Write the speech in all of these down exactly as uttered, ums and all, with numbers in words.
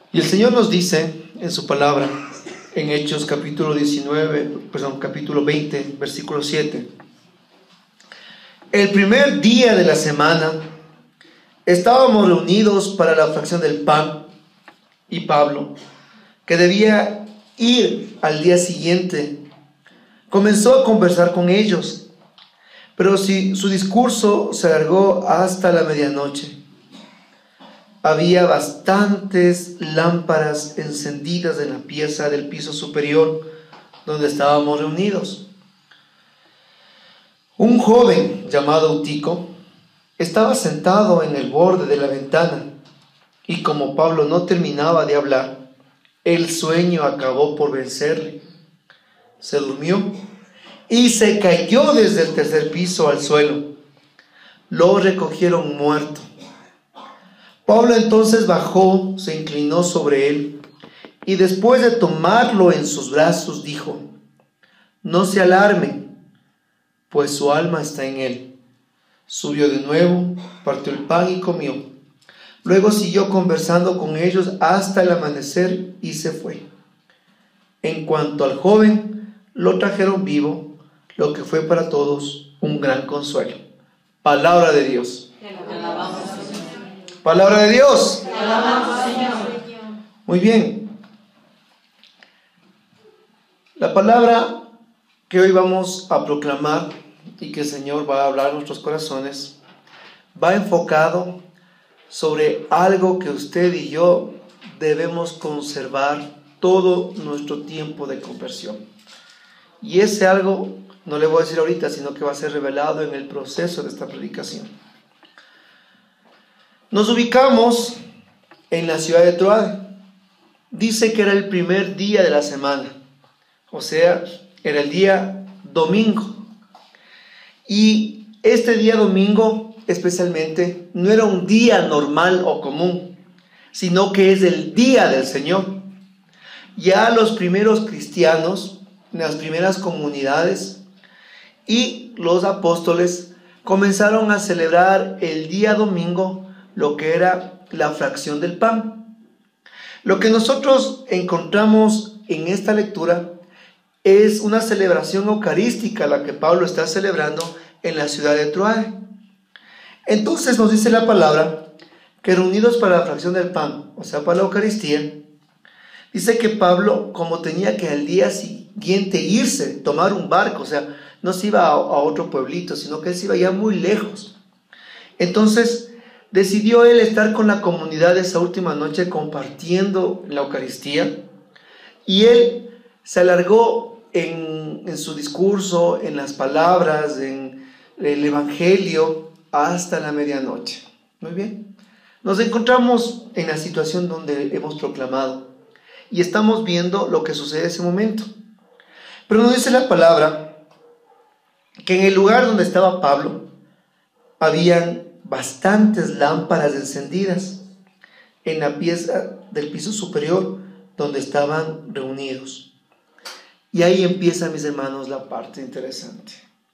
Y el Señor nos dice en su palabra, en Hechos capítulo diecinueve, perdón, capítulo veinte, versículo siete. El primer día de la semana estábamos reunidos para la fracción del pan, y Pablo, que debía ir al día siguiente, comenzó a conversar con ellos, pero si su discurso se alargó hasta la medianoche. Había bastantes lámparas encendidas en la pieza del piso superior donde estábamos reunidos. Un joven llamado Eutico estaba sentado en el borde de la ventana, y como Pablo no terminaba de hablar, el sueño acabó por vencerle. Se durmió y se cayó desde el tercer piso al suelo. Lo recogieron muerto. Pablo entonces bajó, se inclinó sobre él y después de tomarlo en sus brazos dijo: no se alarmen, pues su alma está en él. Subió de nuevo, partió el pan y comió. Luego siguió conversando con ellos hasta el amanecer y se fue. En cuanto al joven, lo trajeron vivo, lo que fue para todos un gran consuelo. Palabra de Dios. Te alabamos, Señor. Palabra de Dios. Te alabamos, Señor. Muy bien. La palabra que hoy vamos a proclamar y que el Señor va a hablar a nuestros corazones va enfocado sobre algo que usted y yo debemos conservar todo nuestro tiempo de conversión. Y ese algo no le voy a decir ahorita, sino que va a ser revelado en el proceso de esta predicación. Nos ubicamos en la ciudad de Troade. Dice que era el primer día de la semana, o sea, era el día domingo. Y este día domingo especialmente no era un día normal o común, sino que es el día del Señor. Ya los primeros cristianos, las primeras comunidades y los apóstoles comenzaron a celebrar el día domingo lo que era la fracción del pan. Lo que nosotros encontramos en esta lectura es una celebración eucarística, la que Pablo está celebrando en la ciudad de Troade. Entonces nos dice la palabra que reunidos para la fracción del pan, o sea, para la Eucaristía, dice que Pablo, como tenía que al día siguiente irse, tomar un barco, o sea, no se iba a, a otro pueblito, sino que él se iba ya muy lejos. Entonces decidió él estar con la comunidad esa última noche compartiendo la Eucaristía, y él se alargó en, en su discurso, en las palabras, en el Evangelio, hasta la medianoche. Muy bien. Nos encontramos en la situación donde hemos proclamado y estamos viendo lo que sucede en ese momento. Pero nos dice la palabra que en el lugar donde estaba Pablo habían bastantes lámparas encendidas en la pieza del piso superior donde estaban reunidos. Y ahí empieza, mis hermanos, la parte interesante.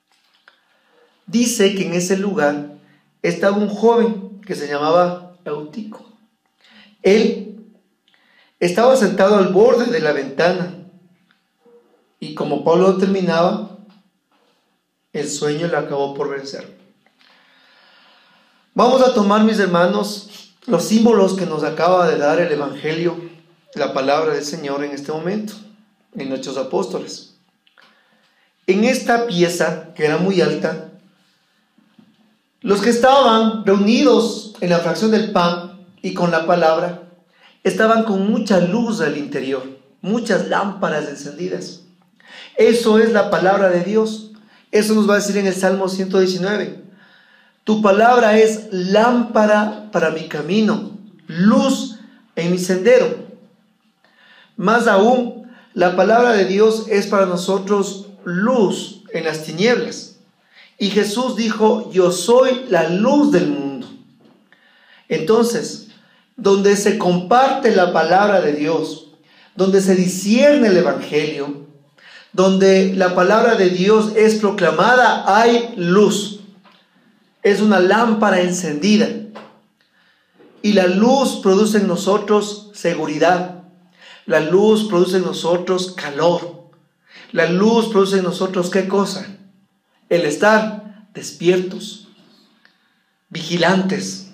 Dice que en ese lugar estaba un joven que se llamaba Eutico. Él estaba sentado al borde de la ventana y como Pablo no terminaba, el sueño le acabó por vencer. Vamos a tomar, mis hermanos, los símbolos que nos acaba de dar el Evangelio, la palabra del Señor en este momento, en Hechos Apóstoles. En esta pieza, que era muy alta, los que estaban reunidos en la fracción del pan y con la palabra, estaban con mucha luz al interior, muchas lámparas encendidas. Eso es la palabra de Dios. Eso nos va a decir en el Salmo ciento diecinueve. Tu palabra es lámpara para mi camino, luz en mi sendero. Más aún, la palabra de Dios es para nosotros luz en las tinieblas. Y Jesús dijo: yo soy la luz del mundo. Entonces, donde se comparte la palabra de Dios, donde se discierne el Evangelio, donde la palabra de Dios es proclamada, hay luz. Es una lámpara encendida. Y la luz produce en nosotros seguridad. La luz produce en nosotros calor. La luz produce en nosotros, ¿qué cosa? El estar despiertos, vigilantes.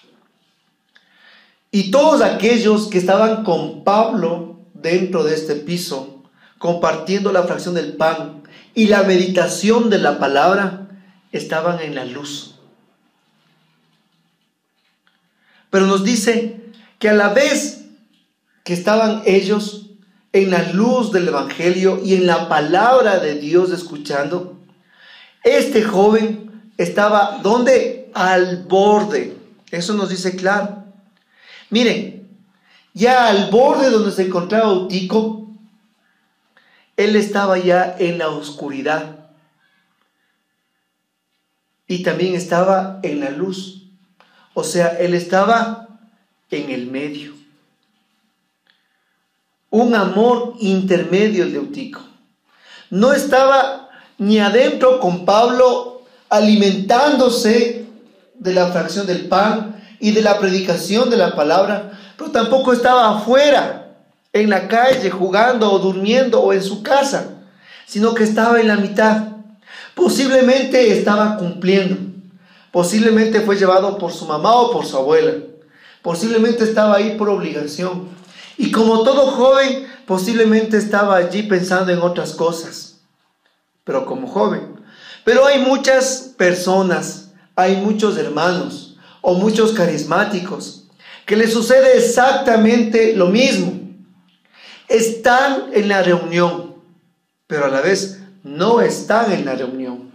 Y todos aquellos que estaban con Pablo dentro de este piso, compartiendo la fracción del pan y la meditación de la palabra, estaban en la luz. Pero nos dice que a la vez que estaban ellos en la luz del Evangelio y en la palabra de Dios escuchando, este joven estaba, ¿dónde? Al borde. Eso nos dice claro. Miren, ya al borde donde se encontraba Eutico, él estaba ya en la oscuridad. Y también estaba en la luz. O sea, él estaba en el medio. Un amor intermedio el de Eutico. No estaba ni adentro con Pablo alimentándose de la fracción del pan y de la predicación de la palabra, pero tampoco estaba afuera, en la calle, jugando o durmiendo o en su casa, sino que estaba en la mitad. Posiblemente estaba cumpliendo. Posiblemente fue llevado por su mamá o por su abuela. Posiblemente estaba ahí por obligación. Y como todo joven, posiblemente estaba allí pensando en otras cosas. Pero como joven. Pero hay muchas personas, hay muchos hermanos o muchos carismáticos que les sucede exactamente lo mismo. Están en la reunión, pero a la vez no están en la reunión.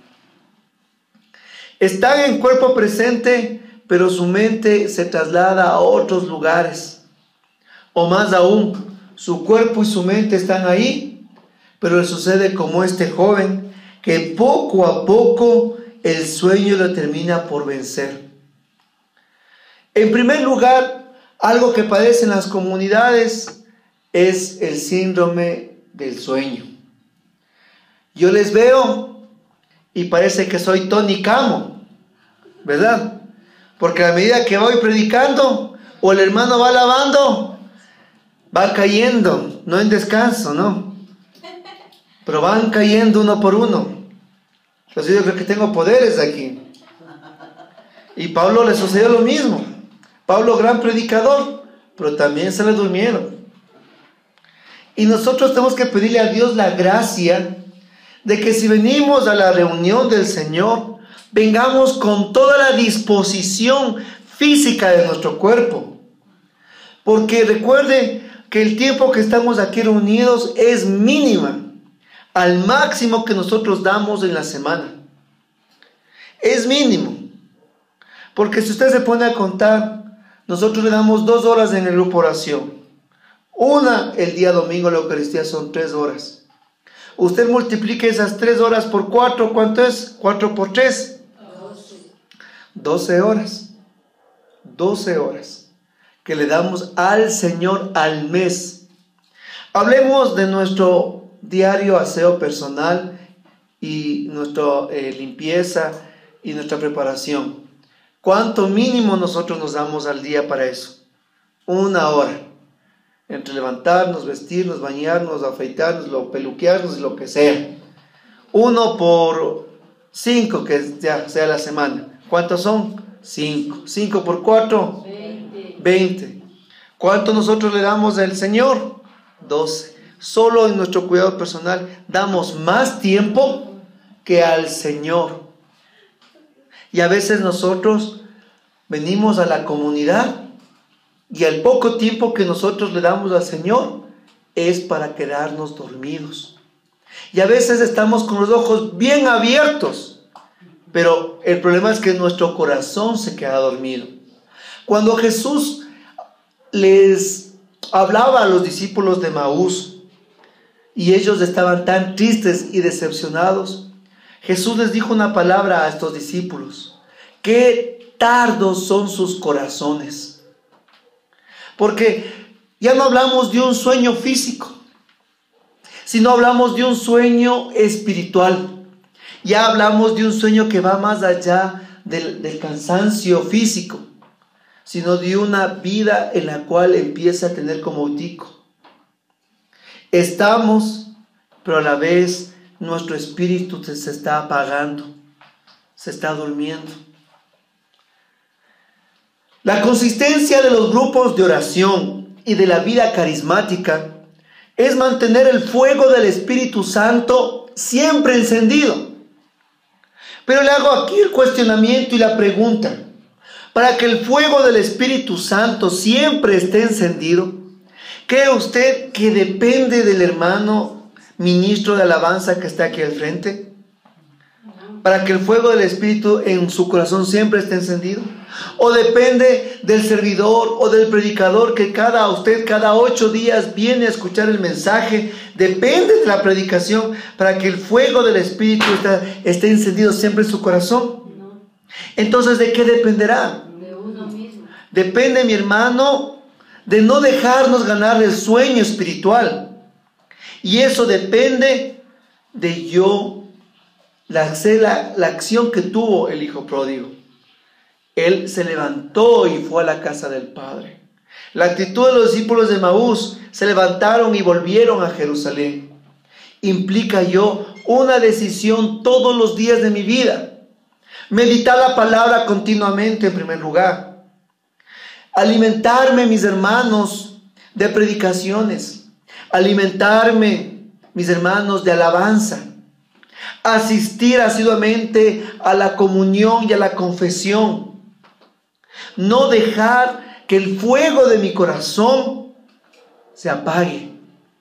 Están en cuerpo presente, pero su mente se traslada a otros lugares. O más aún, su cuerpo y su mente están ahí, pero le sucede como este joven, que poco a poco el sueño lo termina por vencer. En primer lugar, algo que padecen las comunidades es el síndrome del sueño. Yo les veo y parece que soy Tony Camo, ¿verdad? Porque a medida que voy predicando o el hermano va lavando, va cayendo, no en descanso, ¿no? Pero van cayendo uno por uno. Entonces yo creo que tengo poderes aquí. Y Pablo le sucedió lo mismo. Pablo, gran predicador, pero también se le durmieron. Y nosotros tenemos que pedirle a Dios la gracia de que si venimos a la reunión del Señor, vengamos con toda la disposición física de nuestro cuerpo. Porque recuerde que el tiempo que estamos aquí reunidos es mínima al máximo que nosotros damos en la semana. Es mínimo. Porque si usted se pone a contar, nosotros le damos dos horas en el grupo oración. Una el día domingo, la Eucaristía, son tres horas. Usted multiplique esas tres horas por cuatro, ¿cuánto es? Cuatro por tres. Doce horas. Doce horas que le damos al Señor al mes. Hablemos de nuestro diario aseo personal y nuestra eh, limpieza y nuestra preparación. ¿Cuánto mínimo nosotros nos damos al día para eso? Una hora. Entre levantarnos, vestirnos, bañarnos, afeitarnos, lo, peluquearnos, lo que sea. Uno por cinco, que ya sea la semana. ¿Cuántos son? Cinco. Cinco por cuatro. Veinte. Veinte. ¿Cuánto nosotros le damos al Señor? Doce. Solo en nuestro cuidado personal damos más tiempo que al Señor. Y a veces nosotros venimos a la comunidad y al poco tiempo que nosotros le damos al Señor es para quedarnos dormidos. Y a veces estamos con los ojos bien abiertos, pero el problema es que nuestro corazón se queda dormido. Cuando Jesús les hablaba a los discípulos de Maús y ellos estaban tan tristes y decepcionados, Jesús les dijo una palabra a estos discípulos: qué tardos son sus corazones. Porque ya no hablamos de un sueño físico, sino hablamos de un sueño espiritual. Ya hablamos de un sueño que va más allá del, del cansancio físico. sino de una vida en la cual empieza a tener como utico. Estamos, pero a la vez nuestro espíritu se está apagando, se está durmiendo. La consistencia de los grupos de oración y de la vida carismática es mantener el fuego del Espíritu Santo siempre encendido. Pero le hago aquí el cuestionamiento y la pregunta: para que el fuego del Espíritu Santo siempre esté encendido, ¿cree usted que depende del hermano ministro de alabanza que está aquí al frente? Para que el fuego del Espíritu en su corazón siempre esté encendido. ¿O depende del servidor o del predicador que cada usted cada ocho días viene a escuchar el mensaje? Depende de la predicación para que el fuego del Espíritu esté, esté encendido siempre en su corazón. Entonces, ¿de qué dependerá? De uno mismo. Depende, mi hermano, de no dejarnos ganar el sueño espiritual. Y eso depende de yo, la, la, la acción que tuvo el hijo pródigo. Él se levantó y fue a la casa del Padre. La actitud de los discípulos de Emaús: se levantaron y volvieron a Jerusalén. Implica yo una decisión todos los días de mi vida. Meditar la palabra continuamente en primer lugar. Alimentarme, mis hermanos, de predicaciones. Alimentarme, mis hermanos, de alabanza. Asistir asiduamente a la comunión y a la confesión. No dejar que el fuego de mi corazón se apague.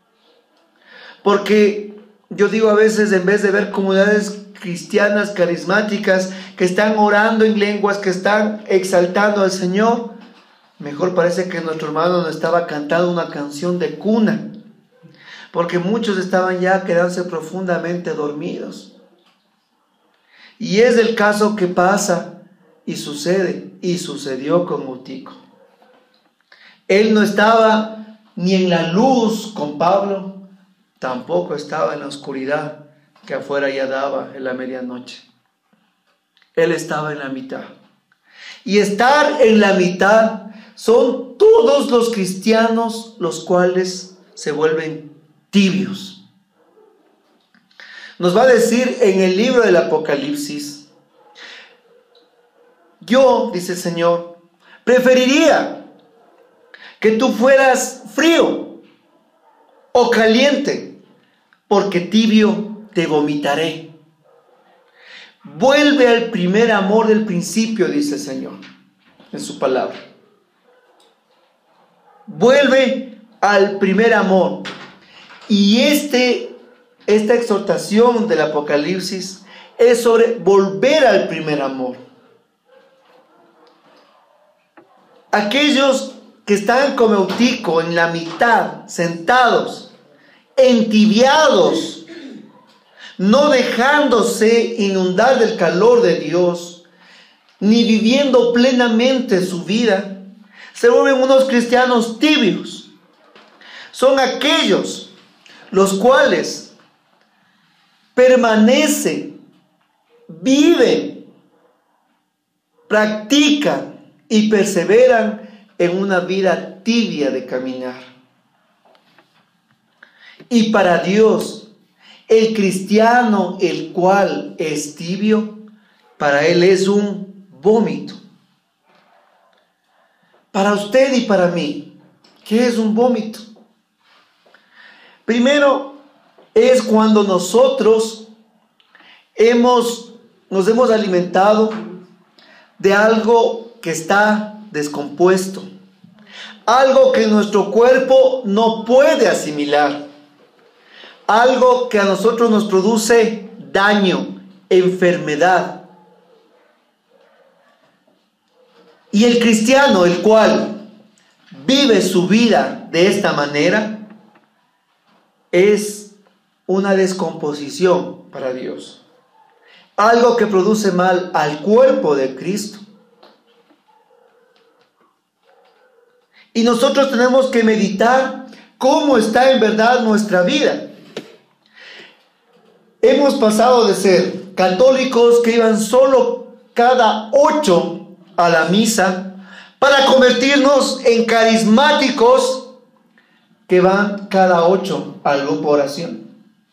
Porque yo digo a veces, en vez de ver comunidades cristianas carismáticas que están orando en lenguas, que están exaltando al Señor, mejor parece que nuestro hermano nos estaba cantando una canción de cuna, porque muchos estaban ya quedándose profundamente dormidos. Y es el caso que pasa y sucede, y sucedió con Eutico. Él no estaba ni en la luz con Pablo, tampoco estaba en la oscuridad que afuera ya daba en la medianoche. Él estaba en la mitad. Y estar en la mitad son todos los cristianos los cuales se vuelven tibios. Nos va a decir en el libro del Apocalipsis: yo, dice el Señor, preferiría que tú fueras frío o caliente, porque tibio te vomitaré. Vuelve al primer amor del principio, dice el Señor en su palabra. Vuelve al primer amor. Y este, esta exhortación del Apocalipsis es sobre volver al primer amor. Aquellos que están como Eutico en la mitad, sentados, entibiados, no dejándose inundar del calor de Dios, ni viviendo plenamente su vida, se vuelven unos cristianos tibios. Son aquellos los cuales permanecen, viven, practican y perseveran en una vida tibia de caminar. Y para Dios, el cristiano el cual es tibio, para él es un vómito. Para usted y para mí, ¿qué es un vómito? Primero, es cuando nosotros hemos, nos hemos alimentado de algo que está descompuesto, algo que nuestro cuerpo no puede asimilar, algo que a nosotros nos produce daño, enfermedad. Y el cristiano, el cual vive su vida de esta manera, es una descomposición para Dios, algo que produce mal al cuerpo de Cristo. Y nosotros tenemos que meditar cómo está en verdad nuestra vida. Hemos pasado de ser católicos que iban solo cada ocho a la misa, para convertirnos en carismáticos que van cada ocho al grupo de oración.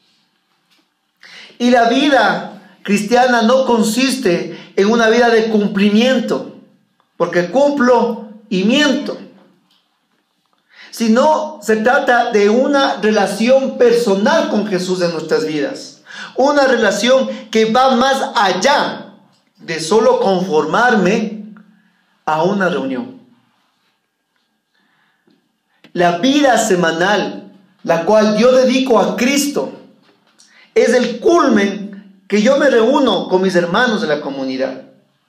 Y la vida cristiana no consiste en una vida de cumplimiento, porque cumplo y miento, sino se trata de una relación personal con Jesús en nuestras vidas, una relación que va más allá de solo conformarme a una reunión. La vida semanal, la cual yo dedico a Cristo, es el culmen que yo me reúno con mis hermanos de la comunidad.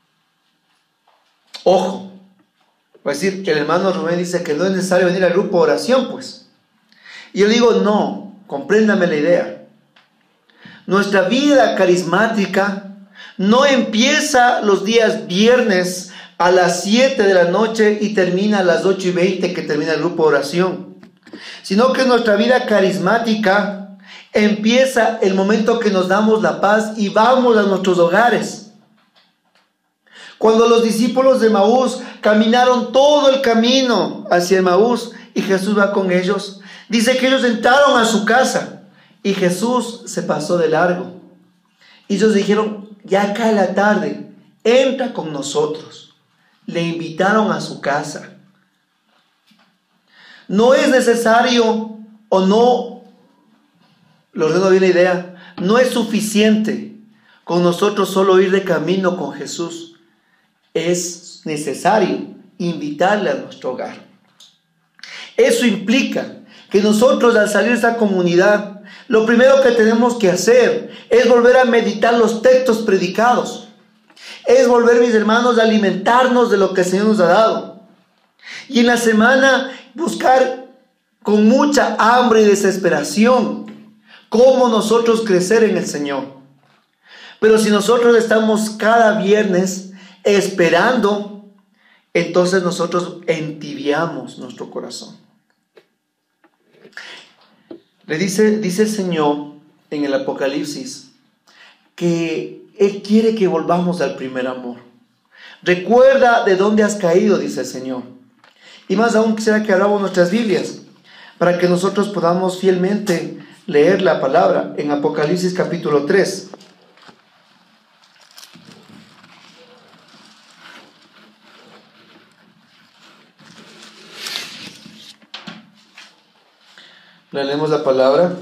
Ojo, va a decir que el hermano Rubén dice que no es necesario venir al grupo de oración, pues. Y yo digo, no, compréndame la idea. Nuestra vida carismática no empieza los días viernes a las siete de la noche y termina a las ocho y veinte que termina el grupo de oración, sino que nuestra vida carismática empieza el momento que nos damos la paz y vamos a nuestros hogares. Cuando los discípulos de Emaús caminaron todo el camino hacia Emaús y Jesús va con ellos, dice que ellos entraron a su casa y Jesús se pasó de largo. Y ellos dijeron, ya cae la tarde, entra con nosotros. Le invitaron a su casa. No es necesario o no, lo ordeno bien la idea, no es suficiente con nosotros solo ir de camino con Jesús. Es necesario invitarle a nuestro hogar. Eso implica que nosotros al salir de esta comunidad, lo primero que tenemos que hacer es volver a meditar los textos predicados. Es volver, mis hermanos, a alimentarnos de lo que el Señor nos ha dado. Y en la semana buscar con mucha hambre y desesperación cómo nosotros crecer en el Señor. Pero si nosotros estamos cada viernes esperando, entonces nosotros entibiamos nuestro corazón. Le dice, dice el Señor en el Apocalipsis que Él quiere que volvamos al primer amor. Recuerda de dónde has caído, dice el Señor. Y más aún quisiera que abramos nuestras Biblias para que nosotros podamos fielmente leer la palabra en Apocalipsis capítulo tres. Leemos la palabra.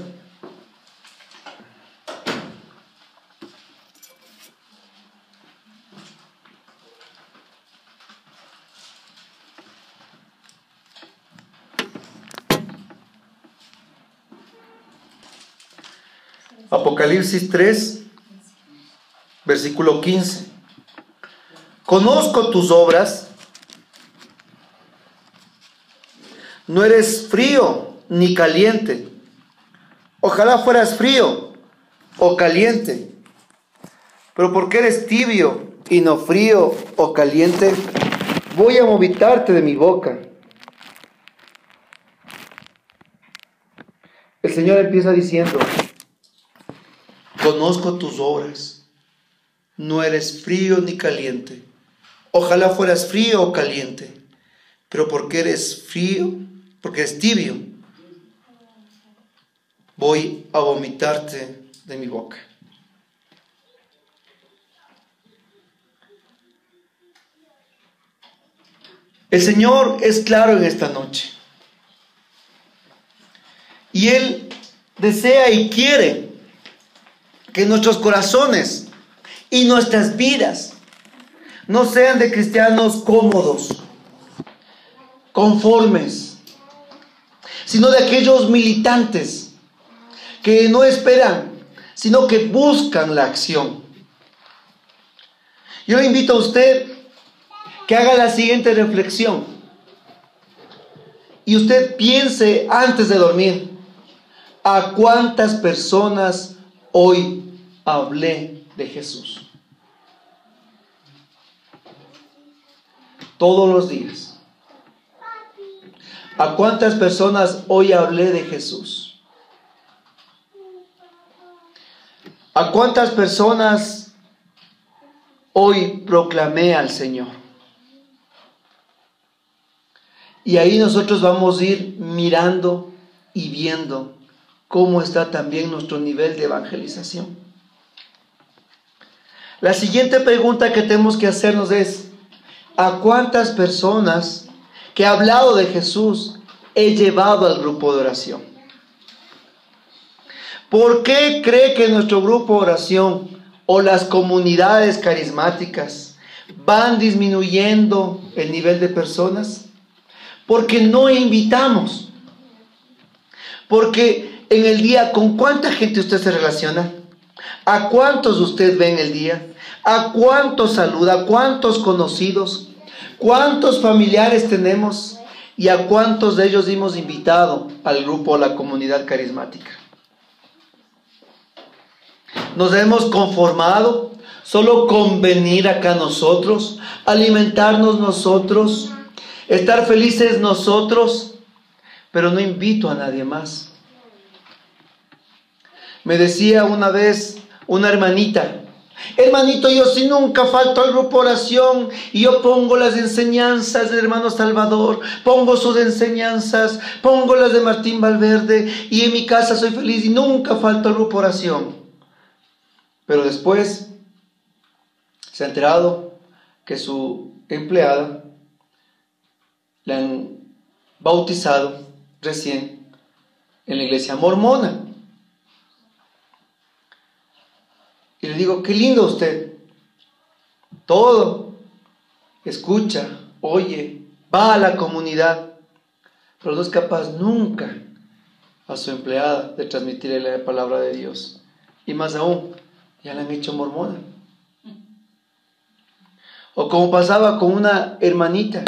Apocalipsis tres, versículo quince. Conozco tus obras. No eres frío ni caliente. Ojalá fueras frío o caliente. Pero porque eres tibio y no frío o caliente, voy a vomitarte de mi boca. El Señor empieza diciendo: conozco tus obras. No eres frío ni caliente. Ojalá fueras frío o caliente. Pero porque eres frío, porque eres tibio, voy a vomitarte de mi boca. El Señor es claro en esta noche. Y Él desea y quiere que nuestros corazones y nuestras vidas no sean de cristianos cómodos, conformes, sino de aquellos militantes que no esperan, sino que buscan la acción. Yo le invito a usted que haga la siguiente reflexión y usted piense antes de dormir: ¿a cuántas personas hoy hablé de Jesús? Todos los días. ¿A cuántas personas hoy hablé de Jesús? ¿A cuántas personas hoy proclamé al Señor? Y ahí nosotros vamos a ir mirando y viendo cómo está también nuestro nivel de evangelización. La siguiente pregunta que tenemos que hacernos es: ¿a cuántas personas que he hablado de Jesús he llevado al grupo de oración? ¿Por qué cree que nuestro grupo de oración o las comunidades carismáticas van disminuyendo el nivel de personas? Porque no invitamos. Porque en el día, ¿con cuánta gente usted se relaciona? ¿A cuántos usted ve en el día? ¿A cuántos saluda? ¿A cuántos conocidos? ¿Cuántos familiares tenemos? ¿Y a cuántos de ellos hemos invitado al grupo o a la comunidad carismática? Nos hemos conformado solo con venir acá nosotros, alimentarnos nosotros, estar felices nosotros, pero no invito a nadie más. Me decía una vez una hermanita: hermanito, yo sí nunca falto al grupo oración y yo pongo las enseñanzas del hermano Salvador, pongo sus enseñanzas, pongo las de Martín Valverde y en mi casa soy feliz y nunca falto al grupo oración. Pero después se ha enterado que su empleada la han bautizado recién en la iglesia mormona. Y le digo: qué lindo usted, todo, escucha, oye, va a la comunidad, pero no es capaz nunca a su empleada de transmitirle la palabra de Dios. Y más aún, ya la han hecho mormona. O como pasaba con una hermanita,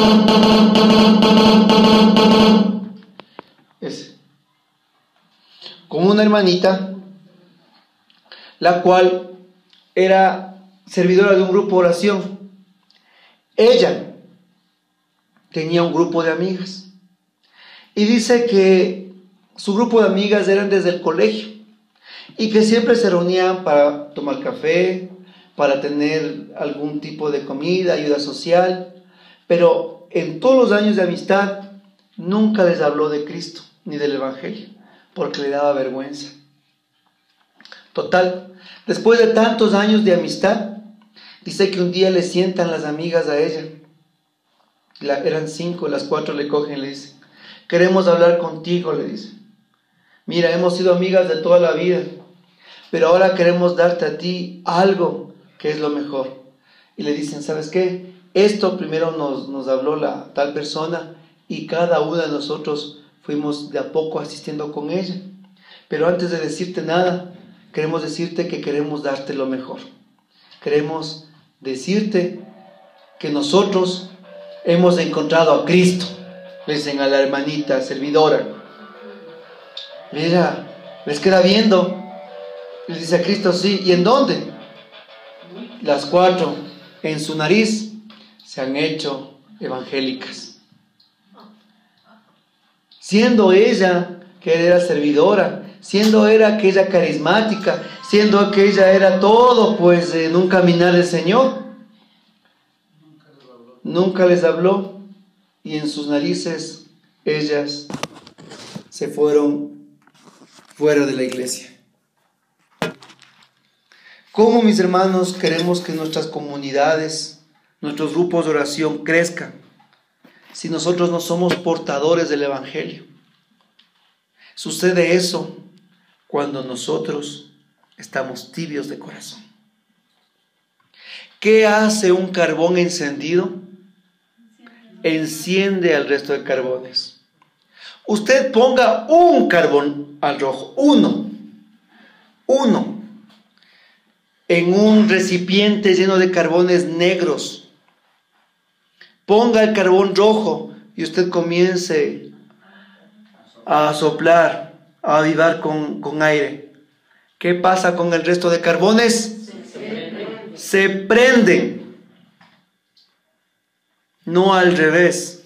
es, con una hermanita, la cual era servidora de un grupo de oración. Ella tenía un grupo de amigas y dice que su grupo de amigas eran desde el colegio y que siempre se reunían para tomar café, para tener algún tipo de comida, ayuda social, pero en todos los años de amistad nunca les habló de Cristo ni del Evangelio, porque le daba vergüenza. Total, después de tantos años de amistad, dice que un día le sientan las amigas a ella, la, eran cinco, las cuatro le cogen y le dicen: queremos hablar contigo, le dicen. Mira, hemos sido amigas de toda la vida, pero ahora queremos darte a ti algo que es lo mejor. Y le dicen: ¿sabes qué? Esto primero nos, nos habló la tal persona y cada una de nosotros fuimos de a poco asistiendo con ella. Pero antes de decirte nada, queremos decirte que queremos darte lo mejor. Queremos decirte que nosotros hemos encontrado a Cristo. Le dicen a la hermanita servidora. Mira, les queda viendo. Les dice: a Cristo, sí. ¿Y en dónde? Las cuatro en su nariz se han hecho evangélicas. Siendo ella que era servidora, siendo era aquella carismática, siendo que ella era todo pues en un caminar del Señor, nunca les habló, y en sus narices ellas se fueron fuera de la iglesia. ¿Cómo, mis hermanos, queremos que nuestras comunidades, nuestros grupos de oración crezcan si nosotros no somos portadores del Evangelio? Sucede eso cuando nosotros estamos tibios de corazón. ¿Qué hace un carbón encendido? Enciende al resto de carbones. Usted ponga un carbón al rojo, uno, uno, en un recipiente lleno de carbones negros. Ponga el carbón rojo y usted comience a soplar, a avivar con, con aire. ¿Qué pasa con el resto de carbones? Se prenden. No al revés.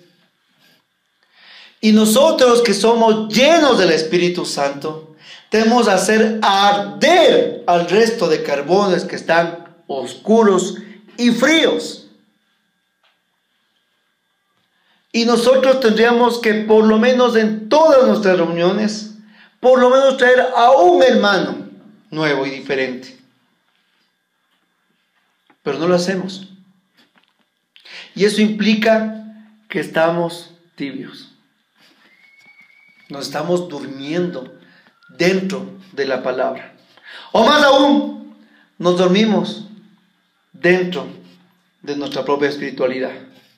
Y nosotros que somos llenos del Espíritu Santo, tenemos que hacer arder al resto de carbones que están oscuros y fríos. Y nosotros tendríamos que, por lo menos en todas nuestras reuniones, por lo menos traer a un hermano nuevo y diferente. Pero no lo hacemos. Y eso implica que estamos tibios. Nos estamos durmiendo dentro de la palabra. O más aún, nos dormimos dentro de nuestra propia espiritualidad.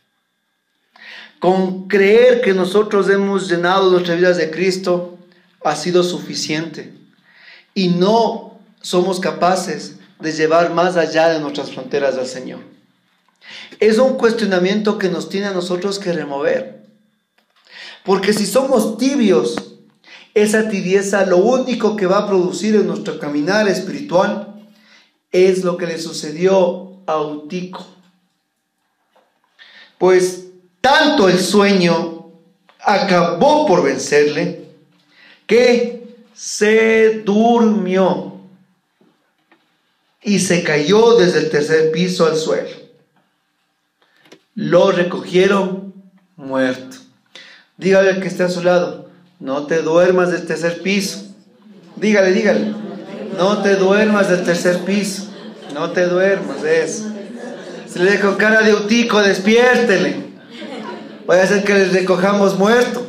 Con creer que nosotros hemos llenado nuestras vidas de Cristo ha sido suficiente. Y no somos capaces de llevar más allá de nuestras fronteras al Señor. Es un cuestionamiento que nos tiene a nosotros que remover. Porque si somos tibios, esa tibieza lo único que va a producir en nuestro caminar espiritual es lo que le sucedió a Eutico. Pues tanto el sueño acabó por vencerle que se durmió y se cayó desde el tercer piso al suelo. Lo recogieron muerto. Dígale al que está a su lado, no te duermas del tercer piso. Dígale, dígale, no te duermas del tercer piso. No te duermas, es. Si le dejo cara de Eutico, despiértele. Vaya a ser que le recojamos muerto.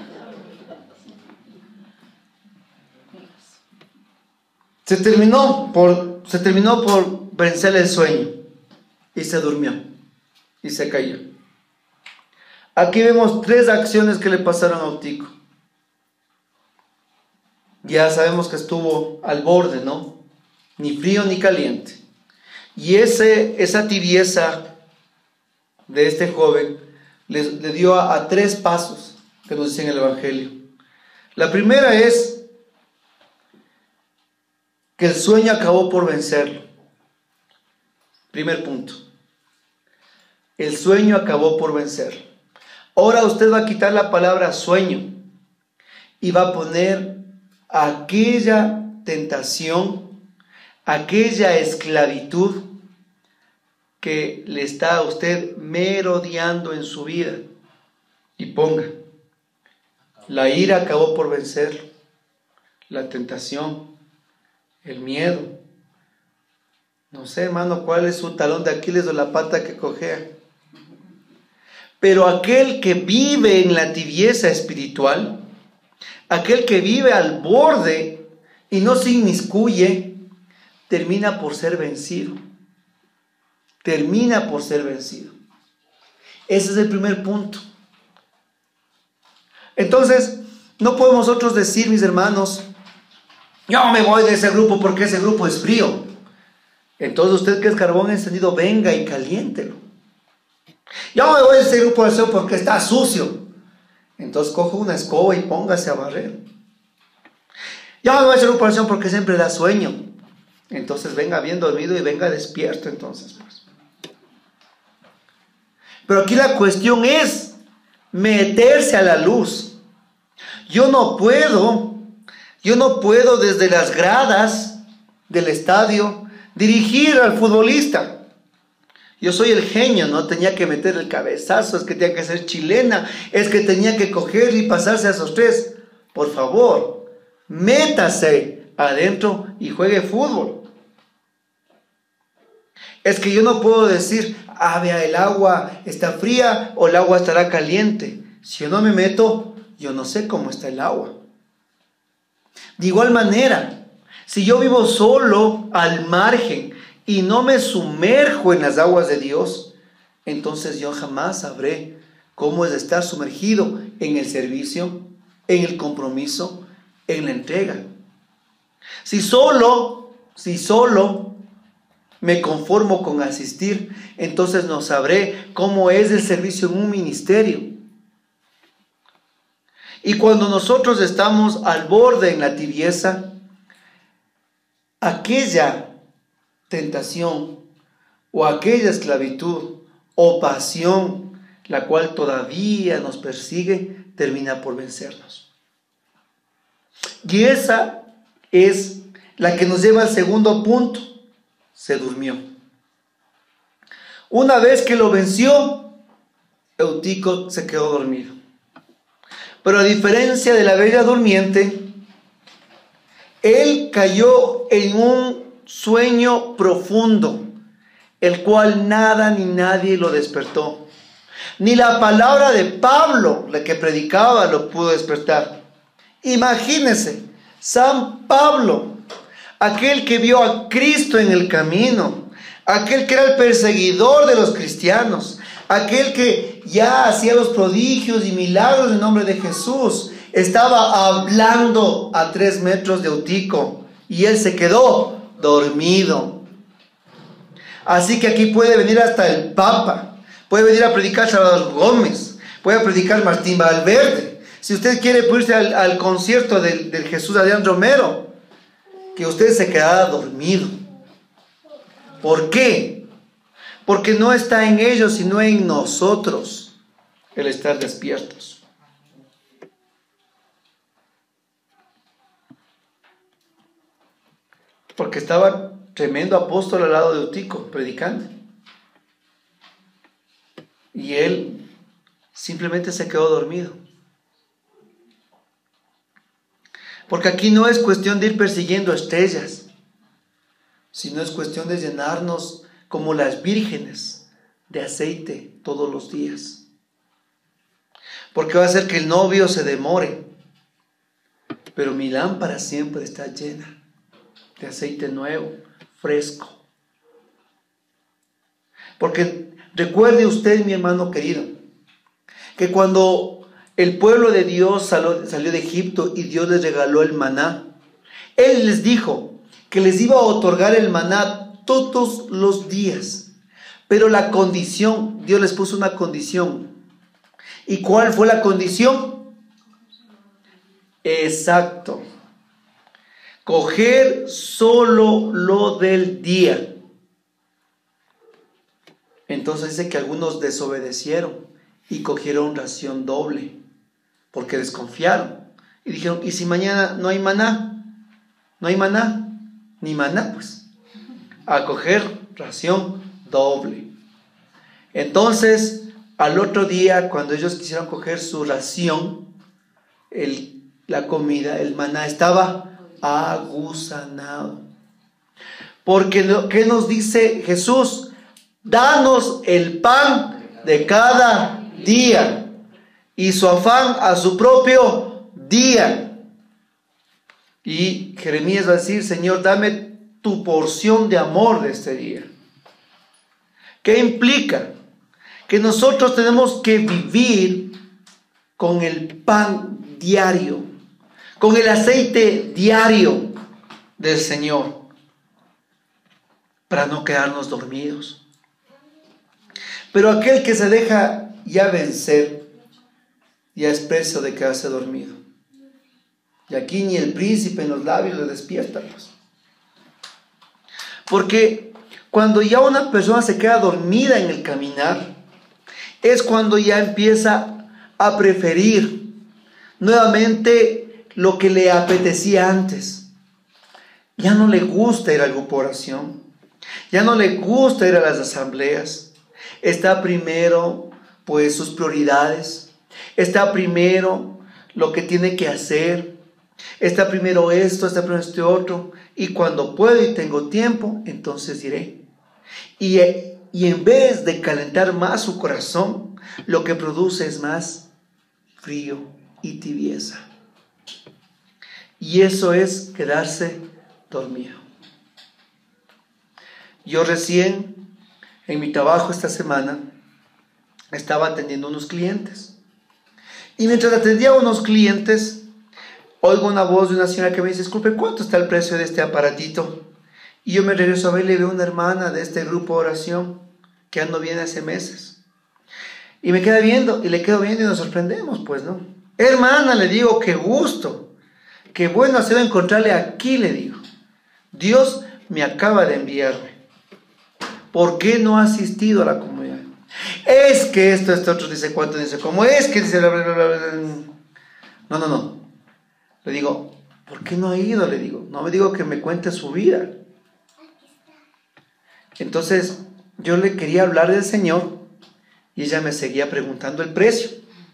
Se terminó por, se terminó por vencer el sueño y se durmió y se cayó. Aquí vemos tres acciones que le pasaron a Eutico. Ya sabemos que estuvo al borde, ¿no? Ni frío ni caliente. Y ese, esa tibieza de este joven le, le dio a, a tres pasos que nos dice en el Evangelio. La primera es que el sueño acabó por vencerlo. Primer punto. El sueño acabó por vencerlo. Ahora usted va a quitar la palabra sueño y va a poner aquella tentación, aquella esclavitud que le está a usted merodeando en su vida. Y ponga, la ira acabó por vencerlo, la tentación, el miedo. No sé, hermano, cuál es su talón de Aquiles o la pata que cojea. Pero aquel que vive en la tibieza espiritual, aquel que vive al borde y no se inmiscuye, termina por ser vencido. Termina por ser vencido. Ese es el primer punto. Entonces, no podemos nosotros decir, mis hermanos, yo me voy de ese grupo porque ese grupo es frío. Entonces usted que es carbón encendido, venga y caliéntelo. Yo me voy de ese grupo porque está sucio. Entonces coja una escoba y póngase a barrer. Yo me voy de ese grupo porque siempre da sueño. Entonces venga bien dormido y venga despierto entonces. Pues. Pero aquí la cuestión es meterse a la luz. Yo no puedo, yo no puedo desde las gradas del estadio dirigir al futbolista. Yo soy el genio, no tenía que meter el cabezazo, es que tenía que ser chilena, es que tenía que coger y pasarse a esos tres. Por favor, métase adentro y juegue fútbol. Es que yo no puedo decir, ah, vea, el agua está fría o el agua estará caliente. Si yo no me meto, yo no sé cómo está el agua. De igual manera, si yo vivo solo al margen y no me sumerjo en las aguas de Dios, entonces yo jamás sabré cómo es estar sumergido en el servicio, en el compromiso, en la entrega. Si solo, si solo me conformo con asistir, entonces no sabré cómo es el servicio en un ministerio. Y cuando nosotros estamos al borde en la tibieza, aquella tentación o aquella esclavitud o pasión, la cual todavía nos persigue, termina por vencernos. Y esa es la que nos lleva al segundo punto. Se durmió. Una vez que lo venció, Eutico se quedó dormido. Pero a diferencia de la bella durmiente, él cayó en un sueño profundo, el cual nada ni nadie lo despertó. Ni la palabra de Pablo, la que predicaba, lo pudo despertar. Imagínense, San Pablo, aquel que vio a Cristo en el camino, aquel que era el perseguidor de los cristianos, aquel que ya hacía los prodigios y milagros en nombre de Jesús, estaba hablando a tres metros de Eutico y él se quedó dormido. Así que aquí puede venir hasta el Papa, puede venir a predicar Salvador Gómez, puede predicar Martín Valverde. Si usted quiere irse al, al concierto del, del Jesús Adrián Romero, que usted se quedará dormido. ¿Por qué? Porque no está en ellos, sino en nosotros el estar despiertos. Porque estaba tremendo apóstol al lado de Eutico, predicando. Y él simplemente se quedó dormido. Porque aquí no es cuestión de ir persiguiendo estrellas, sino es cuestión de llenarnos como las vírgenes de aceite todos los días. Porque va a hacer que el novio se demore, pero mi lámpara siempre está llena de aceite nuevo, fresco. Porque recuerde usted, mi hermano querido, que cuando el pueblo de Dios salió, salió de Egipto y Dios les regaló el maná, Él les dijo que les iba a otorgar el maná todos los días. Pero la condición, Dios les puso una condición. ¿Y cuál fue la condición? Exacto. Coger solo lo del día. Entonces dice que algunos desobedecieron y cogieron ración doble, porque desconfiaron. Y dijeron, ¿y si mañana no hay maná? No hay maná, ni maná pues. A coger ración doble. Entonces, al otro día, cuando ellos quisieron coger su ración, el, la comida, el maná, estaba agusanado. Porque lo que nos dice Jesús, danos el pan de cada día, y su afán a su propio día. Y Jeremías va a decir, Señor, dame tu porción de amor de este día. ¿Qué implica? Que nosotros tenemos que vivir con el pan diario, con el aceite diario del Señor, para no quedarnos dormidos. Pero aquel que se deja ya vencer, ya es preso de quedarse dormido. Y aquí ni el príncipe en los labios le despierta, pues. Porque cuando ya una persona se queda dormida en el caminar, es cuando ya empieza a preferir nuevamente lo que le apetecía antes. Ya no le gusta ir al grupo de oración, ya no le gusta ir a las asambleas. Está primero pues sus prioridades, está primero lo que tiene que hacer, está primero esto, está primero este otro, y cuando puedo y tengo tiempo, entonces iré. Y, y en vez de calentar más su corazón, lo que produce es más frío y tibieza. Y eso es quedarse dormido. Yo recién, en mi trabajo esta semana, estaba atendiendo unos clientes. Y mientras atendía a unos clientes, oigo una voz de una señora que me dice, disculpe, ¿cuánto está el precio de este aparatito? Y yo me regreso a ver y le veo una hermana de este grupo de oración que no viene hace meses. Y me queda viendo, y le quedo viendo y nos sorprendemos, pues, ¿no? Hermana, le digo, qué gusto, qué bueno ha sido encontrarle aquí, le digo. Dios me acaba de enviarme. ¿Por qué no ha asistido a la comunidad? Es que esto, esto, otro, dice cuánto, dice cómo, es que dice... Bla, bla, bla, bla. No, no, no. Le digo, ¿por qué no ha ido? Le digo, no me digo que me cuente su vida. Entonces, yo le quería hablar del Señor Y ella me seguía preguntando el precio.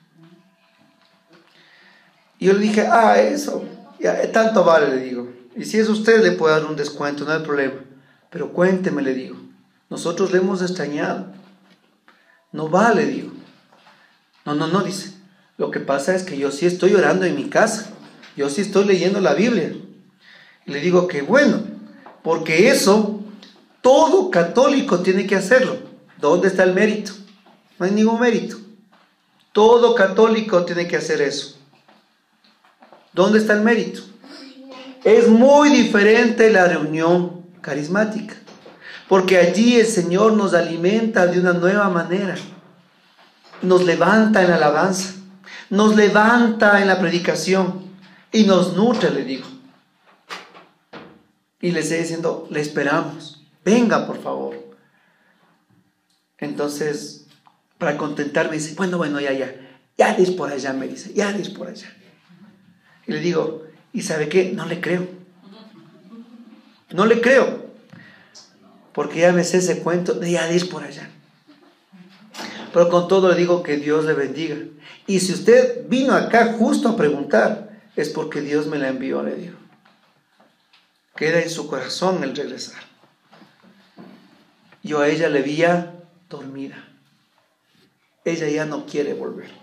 Y yo le dije, ah, eso, ya, tanto vale, le digo. Y si es usted, le puedo dar un descuento, no hay problema. Pero cuénteme, le digo. Nosotros le hemos extrañado. No vale, digo. No, no, no, dice. Lo que pasa es que yo sí estoy orando en mi casa. Yo sí estoy leyendo la Biblia. Y le digo que bueno, porque eso todo católico tiene que hacerlo. ¿Dónde está el mérito? No hay ningún mérito. Todo católico tiene que hacer eso. ¿Dónde está el mérito? Es muy diferente la reunión carismática, porque allí el Señor nos alimenta de una nueva manera. Nos levanta en la alabanza, nos levanta en la predicación y nos nutre, le digo. Y le estoy diciendo, le esperamos, venga por favor. Entonces, para contentarme, dice, bueno, bueno, ya, ya, ya dis por allá, me dice, ya dis por allá. Y le digo, ¿y sabe qué? No le creo. No le creo. Porque ya me sé ese cuento de ya dis por allá. Pero con todo le digo que Dios le bendiga. Y si usted vino acá justo a preguntar, es porque Dios me la envió, le digo. Queda en su corazón el regresar. Yo a ella le veía dormida. Ella ya no quiere volver.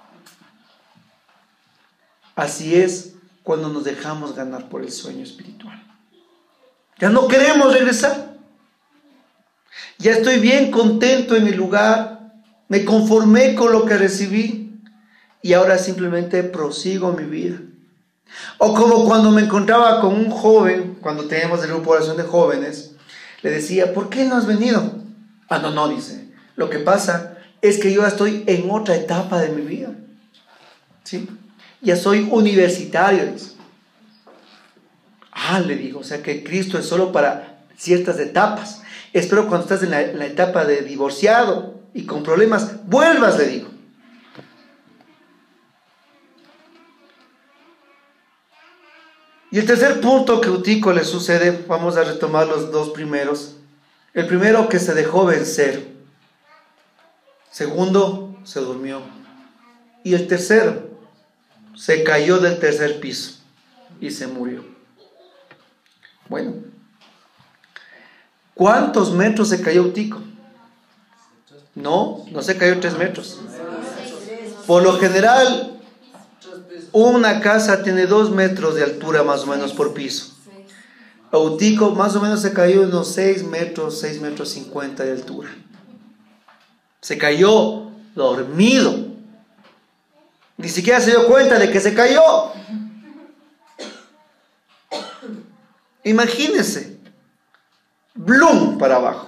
Así es cuando nos dejamos ganar por el sueño espiritual. Ya no queremos regresar. Ya estoy bien contento en el lugar. Me conformé con lo que recibí. Y ahora simplemente prosigo mi vida. O como cuando me encontraba con un joven, cuando teníamos el grupo de oración de jóvenes, le decía, ¿por qué no has venido? Ah, no, no, dice. Lo que pasa es que yo estoy en otra etapa de mi vida. ¿Sí? Ya soy universitario, dice. Ah, le digo, o sea que Cristo es solo para ciertas etapas. Espero cuando estás en la, en la etapa de divorciado y con problemas, vuelvas, le digo. Y el tercer punto que a Eutico le sucede, vamos a retomar los dos primeros. El primero, que se dejó vencer. Segundo, se durmió. Y el tercero, se cayó del tercer piso y se murió. Bueno, ¿cuántos metros se cayó Eutico? No, no se cayó tres metros. Por lo general, una casa tiene dos metros de altura más o menos por piso. Eutico más o menos se cayó unos seis metros, seis metros cincuenta de altura. Se cayó dormido. Ni siquiera se dio cuenta de que se cayó. Imagínense. Blum para abajo.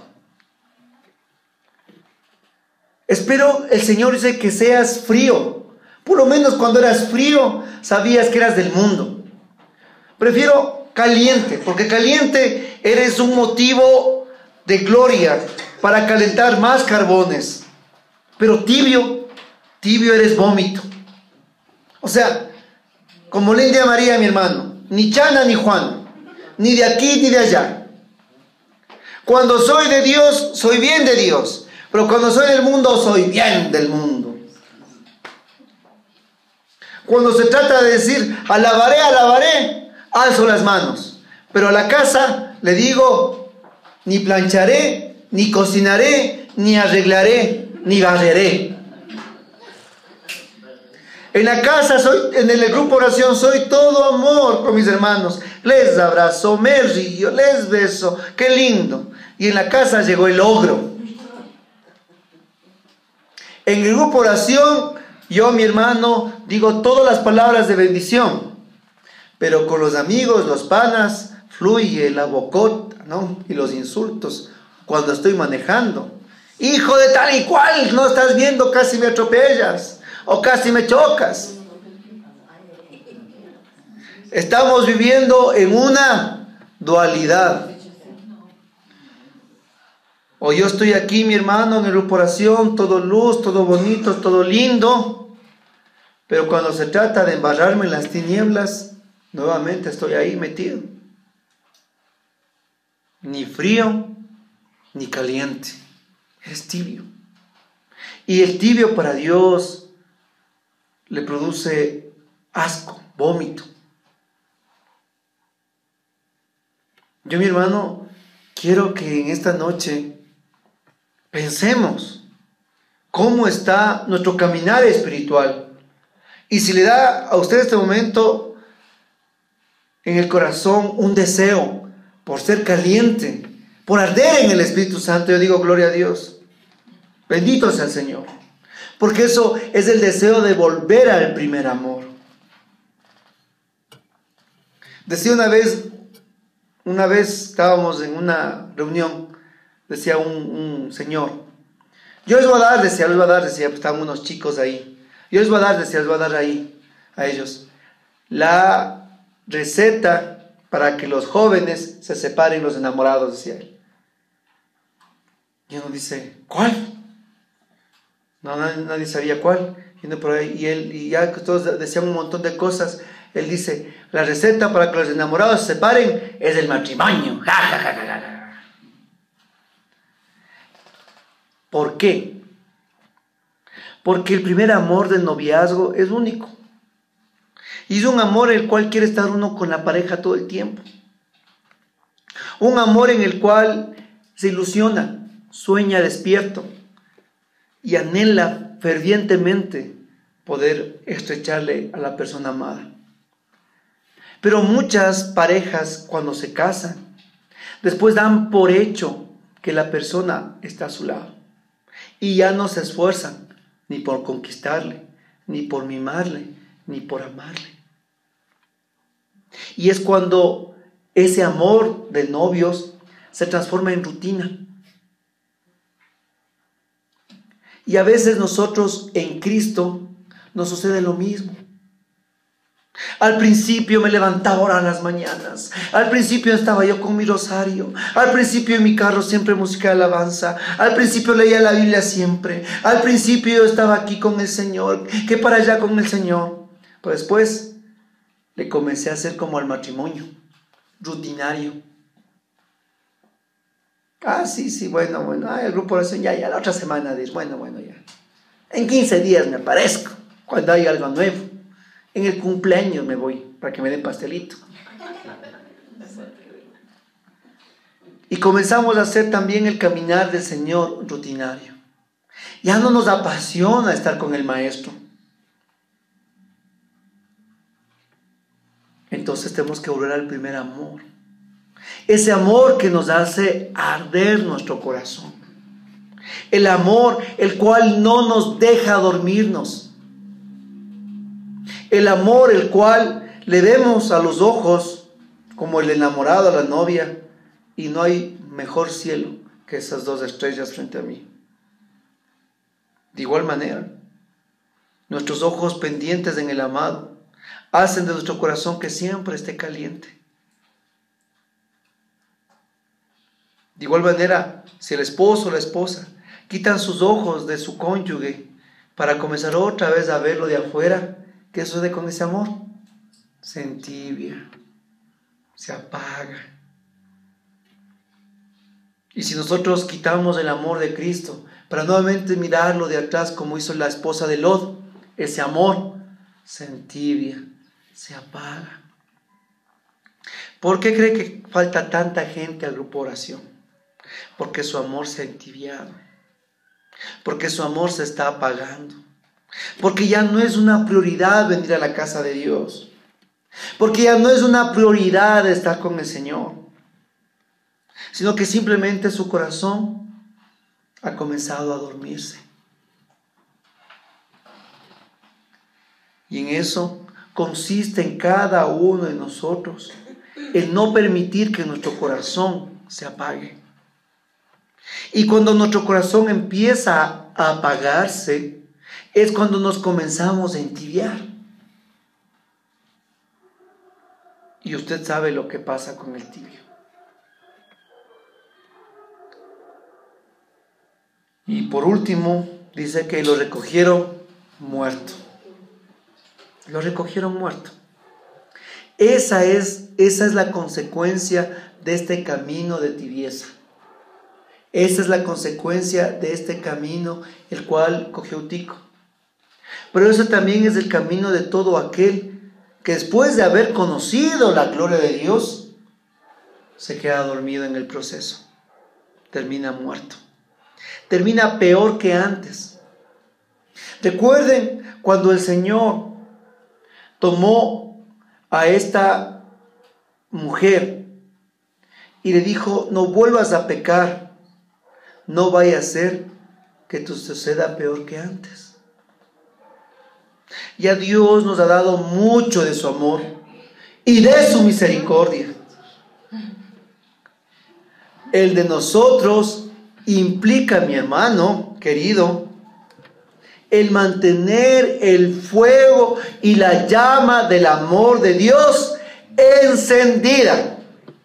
Espero el Señor dice que seas frío. Por lo menos cuando eras frío sabías que eras del mundo. Prefiero caliente, porque caliente eres un motivo de gloria para calentar más carbones. Pero tibio, tibio eres vómito. O sea, como Linda María, mi hermano, ni Chana ni Juan, ni de aquí ni de allá. Cuando soy de Dios, soy bien de Dios. Pero cuando soy del mundo, soy bien del mundo. Cuando se trata de decir, alabaré, alabaré, alzo las manos. Pero a la casa le digo, ni plancharé, ni cocinaré, ni arreglaré, ni barreré. En la casa, soy, en el grupo oración, soy todo amor con mis hermanos. Les abrazo, me río, les beso, qué lindo. Y en la casa llegó el ogro. En el grupo oración, yo, mi hermano, digo todas las palabras de bendición. Pero con los amigos, los panas, fluye la bocota, ¿no? Y los insultos cuando estoy manejando. Hijo de tal y cual, no estás viendo, casi me atropellas. O casi me chocas. Estamos viviendo en una dualidad. O yo estoy aquí, mi hermano, en la oración, todo luz, todo bonito, todo lindo. Pero cuando se trata de embarrarme en las tinieblas, nuevamente estoy ahí metido. Ni frío, ni caliente. Es tibio. Y el tibio para Dios le produce asco, vómito. Yo, mi hermano, quiero que en esta noche pensemos cómo está nuestro caminar espiritual. Y si le da a usted este momento en el corazón un deseo por ser caliente, por arder en el Espíritu Santo, yo digo gloria a Dios. Bendito sea el Señor. Porque eso es el deseo de volver al primer amor. Decía una vez, una vez estábamos en una reunión, decía un, un señor, yo les voy a dar, decía, les voy a dar, decía, pues estaban unos chicos ahí, yo les voy a dar, decía, les voy a dar ahí, a ellos, la receta para que los jóvenes se separen los enamorados, decía él. Y uno dice, ¿cuál? No, nadie, nadie sabía cuál. Y, uno por ahí, y él, y ya que todos decían un montón de cosas, él dice, la receta para que los enamorados se separen es el matrimonio. Ja, ja, ja, ja, ja. ¿Por qué? Porque el primer amor del noviazgo es único. Y es un amor en el cual quiere estar uno con la pareja todo el tiempo. Un amor en el cual se ilusiona, sueña despierto y anhela fervientemente poder estrecharle a la persona amada. Pero muchas parejas, cuando se casan, después dan por hecho que la persona está a su lado y ya no se esfuerzan ni por conquistarle, ni por mimarle, ni por amarle. Y es cuando ese amor de novios se transforma en rutina. Y a veces nosotros en Cristo nos sucede lo mismo. Al principio me levantaba a orar las mañanas. Al principio estaba yo con mi rosario. Al principio en mi carro siempre música de alabanza. Al principio leía la Biblia siempre. Al principio yo estaba aquí con el Señor, que para allá con el Señor. Pero después le comencé a hacer como al matrimonio, rutinario. Ah, sí, sí, bueno, bueno. Ah, el grupo de oración ya, ya la otra semana. Dice, bueno, bueno, ya. En quince días me aparezco cuando hay algo nuevo. En el cumpleaños me voy para que me den pastelito. Y comenzamos a hacer también el caminar del Señor rutinario. Ya no nos apasiona estar con el Maestro. Entonces tenemos que volver al primer amor. Ese amor que nos hace arder nuestro corazón. El amor el cual no nos deja dormirnos. El amor el cual le vemos a los ojos como el enamorado a la novia y no hay mejor cielo que esas dos estrellas frente a mí. De igual manera, nuestros ojos pendientes en el amado hacen de nuestro corazón que siempre esté caliente. De igual manera, si el esposo o la esposa quitan sus ojos de su cónyuge para comenzar otra vez a verlo de afuera, ¿qué sucede con ese amor? Se entibia, se apaga. Y si nosotros quitamos el amor de Cristo para nuevamente mirarlo de atrás como hizo la esposa de Lot, ese amor se entibia, se apaga. ¿Por qué cree que falta tanta gente al grupo oración? Porque su amor se ha entibiado, porque su amor se está apagando. Porque ya no es una prioridad venir a la casa de Dios. Porque ya no es una prioridad estar con el Señor. Sino que simplemente su corazón ha comenzado a dormirse. Y en eso consiste en cada uno de nosotros el no permitir que nuestro corazón se apague. Y cuando nuestro corazón empieza a apagarse, es cuando nos comenzamos a entibiar. Y usted sabe lo que pasa con el tibio. Y por último, dice que lo recogieron muerto. Lo recogieron muerto. Esa es, esa es la consecuencia de este camino de tibieza. Esa es la consecuencia de este camino, el cual cogió Eutico. Pero eso también es el camino de todo aquel que después de haber conocido la gloria de Dios, se queda dormido en el proceso. Termina muerto. Termina peor que antes. Recuerden cuando el Señor tomó a esta mujer y le dijo: no vuelvas a pecar, no vaya a ser que te suceda peor que antes. Ya Dios nos ha dado mucho de su amor y de su misericordia. El de nosotros implica, mi hermano querido, el mantener el fuego y la llama del amor de Dios encendida.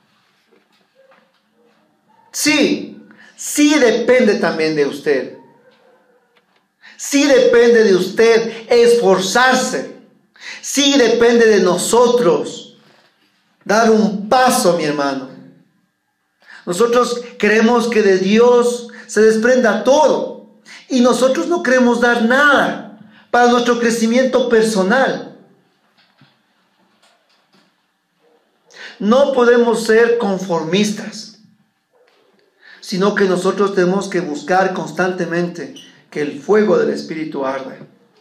Sí, sí depende también de usted. Sí depende de usted esforzarse. Sí depende de nosotros dar un paso, mi hermano. Nosotros queremos que de Dios se desprenda todo y nosotros no queremos dar nada para nuestro crecimiento personal. No podemos ser conformistas, sino que nosotros tenemos que buscar constantemente que el fuego del Espíritu arda.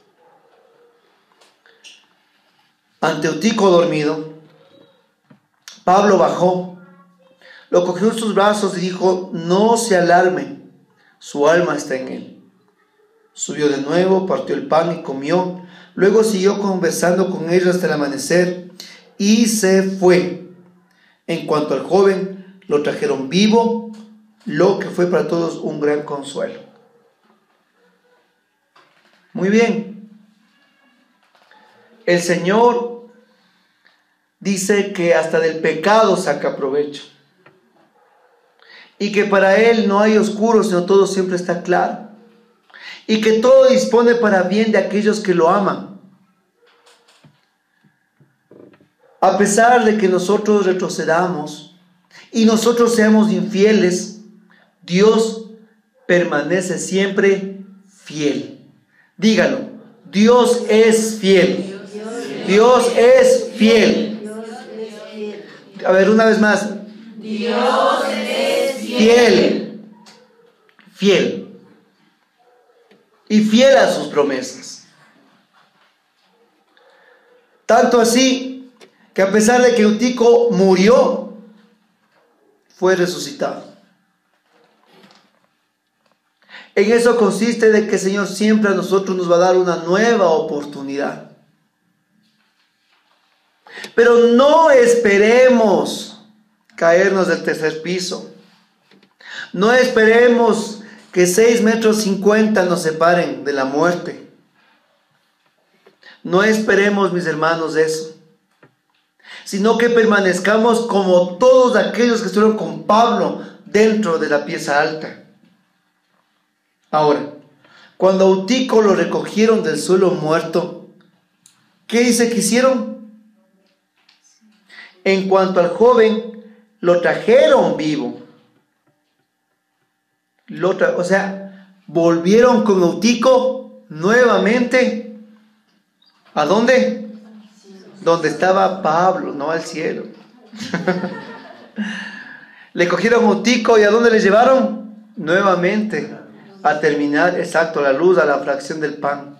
Ante Eutico dormido, Pablo bajó, lo cogió en sus brazos y dijo: no se alarme, su alma está en él. Subió de nuevo, partió el pan y comió. Luego siguió conversando con ellos hasta el amanecer y se fue. En cuanto al joven, lo trajeron vivo, lo que fue para todos un gran consuelo. Muy bien. El Señor dice que hasta del pecado saca provecho. Y que para Él no hay oscuro, sino todo siempre está claro. Y que todo dispone para bien de aquellos que lo aman. A pesar de que nosotros retrocedamos y nosotros seamos infieles, Dios permanece siempre fiel. Dígalo: Dios es fiel. Dios es fiel. A ver, una vez más. Dios es fiel. Fiel. Fiel. Y fiel a sus promesas. Tanto así que a pesar de que Eutico murió, fue resucitado. En eso consiste de que el Señor siempre a nosotros nos va a dar una nueva oportunidad. Pero no esperemos caernos del tercer piso. No esperemos que seis metros cincuenta nos separen de la muerte. No esperemos, mis hermanos, eso. Sino que permanezcamos como todos aquellos que estuvieron con Pablo dentro de la pieza alta. Ahora, cuando a Eutico lo recogieron del suelo muerto, ¿qué dice que hicieron? En cuanto al joven, lo trajeron vivo. Lo tra- o sea, volvieron con Eutico nuevamente. ¿A dónde? Donde estaba Pablo, no al cielo. Le cogieron a Eutico y ¿a dónde le llevaron? Nuevamente a terminar, exacto, la luz, a la fracción del pan.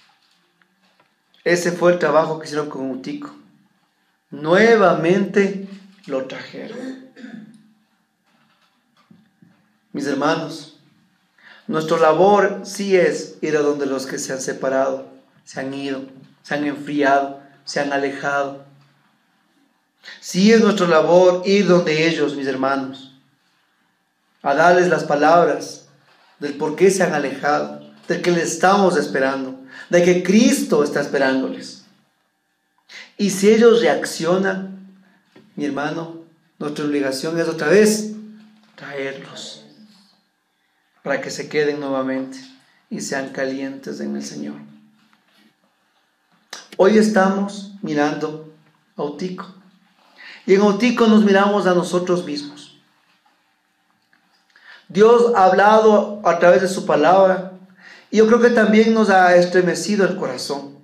Ese fue el trabajo que hicieron con Eutico. Nuevamente lo trajeron. Mis hermanos, nuestra labor sí es ir a donde los que se han separado, se han ido, se han enfriado, se han alejado. Sí es nuestra labor ir donde ellos, mis hermanos, a darles las palabras del por qué se han alejado, de que les estamos esperando, de que Cristo está esperándoles. Y si ellos reaccionan, mi hermano, nuestra obligación es otra vez traerlos para que se queden nuevamente y sean calientes en el Señor. Hoy estamos mirando a Eutico y en Eutico nos miramos a nosotros mismos. Dios ha hablado a través de su palabra y yo creo que también nos ha estremecido el corazón.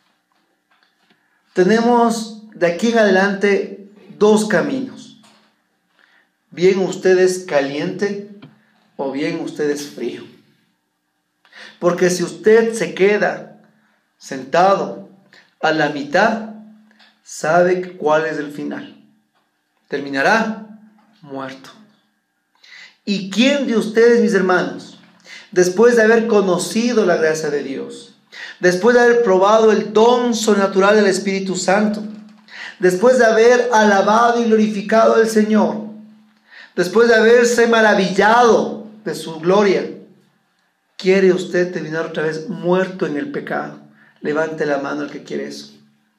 Tenemos de aquí en adelante dos caminos. Bien usted es caliente o bien usted es frío. Porque si usted se queda sentado a la mitad, sabe cuál es el final. Terminará muerto. ¿Y quién de ustedes, mis hermanos, después de haber conocido la gracia de Dios, después de haber probado el don sobrenatural del Espíritu Santo, después de haber alabado y glorificado al Señor, después de haberse maravillado de su gloria, quiere usted terminar otra vez muerto en el pecado? Levante la mano el que quiere eso.